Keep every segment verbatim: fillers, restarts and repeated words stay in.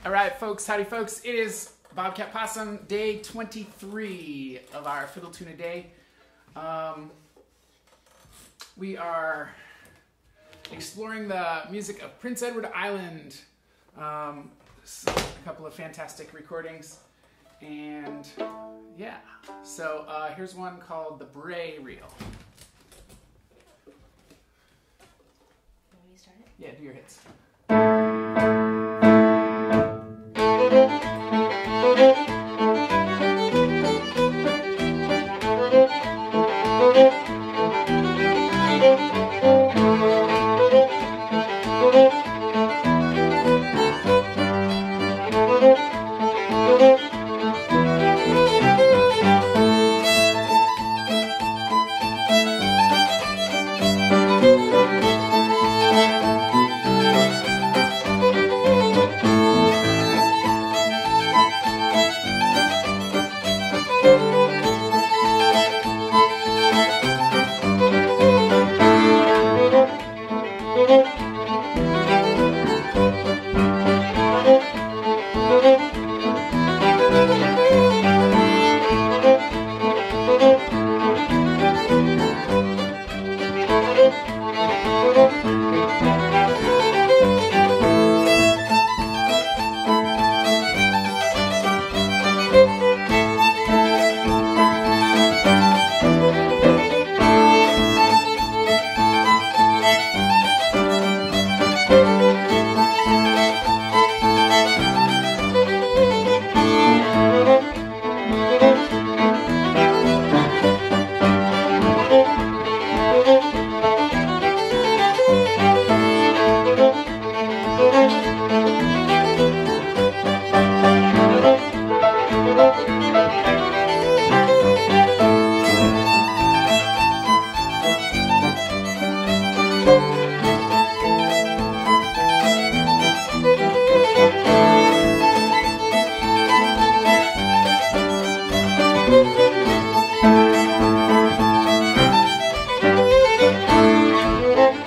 All right, folks, howdy folks. It is Bobcat Opossum, day twenty-three of our Fiddle Tune a Day. Um, we are exploring the music of Prince Edward Island. Um, a couple of fantastic recordings. And yeah, so uh, here's one called the Brae Reel. Want me to start it? Yeah, do your hits.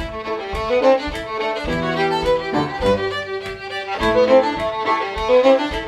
Thank you.